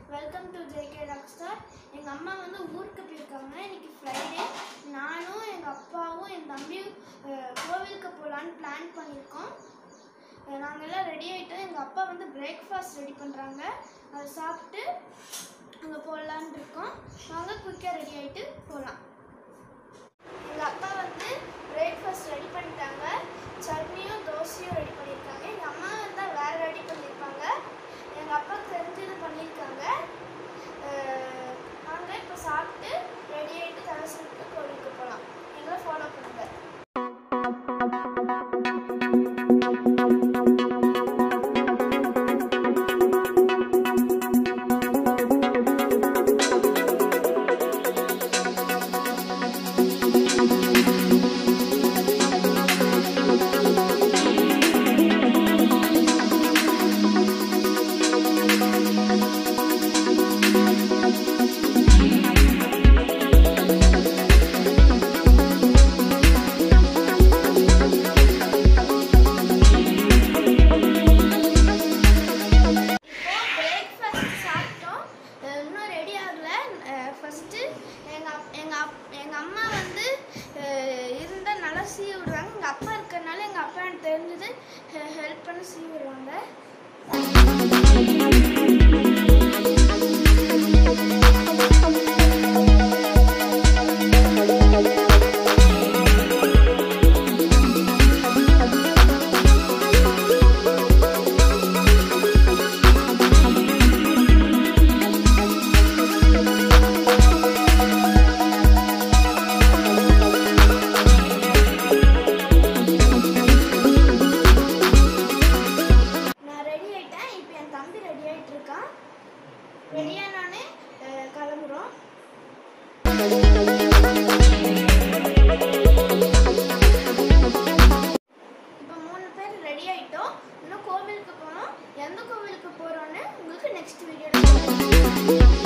Welcome to JK Rockstar. எங்கள் அம்மா வந்து ஊருக்கு போயிருக்காங்க. இன்னைக்கு ஃப்ரைடே. நானும் எங்கள் அப்பாவும் என் தம்பியும் கோவிலுக்கு போகலான்னு பிளான் பண்ணியிருக்கோம். நாங்கள் எல்லாம் ரெடி ஆகிட்டோம். எங்கள் அப்பா வந்து பிரேக்ஃபாஸ்ட் ரெடி பண்ணுறாங்க. அதை சாப்பிட்டு அங்கே போகலான்னு இருக்கோம். நாங்கள் குயிக்காக ரெடி ஆகிட்டு போகலாம். எங்கள் அப்பா வந்து பிரேக்ஃபாஸ்ட் ரெடி பண்ணிட்டாங்க. சட்னியும் தோசையும் ரெடி பண்ணியிருக்காங்க. எங்கள் அம்மா வந்து வேறு ரெடி பண்ணியிருப்பாங்க. எங்கள் அப்பா தெரிஞ்சது பண்ணியிருக்காங்க. நாங்கள் இப்போ சாப்பிட்டு ரெடி ஆகிட்டு தலை சாப்பிட்டு கோவிலுக்கு போகலாம். எங்களை ஃபாலோ பண்ணுங்கள். எங்கள் அம்மா வந்து இருந்தால் நல்லா சீவி விடுவாங்க. எங்கள் அப்பா இருக்கிறனால எங்கள் அப்பா எனக்கு தெரிஞ்சது ஹெல்ப் பண்ணி சீவி விடுவாங்க. ரெடியானே கிளம்புறோம். இப்போ 3 பேர் ரெடி ஆகிட்டோம். இன்னும் கோவிலுக்கு போகணும். எந்த கோவிலுக்கு போகிறோன்னு உங்களுக்கு நெக்ஸ்ட் வீடியோவில்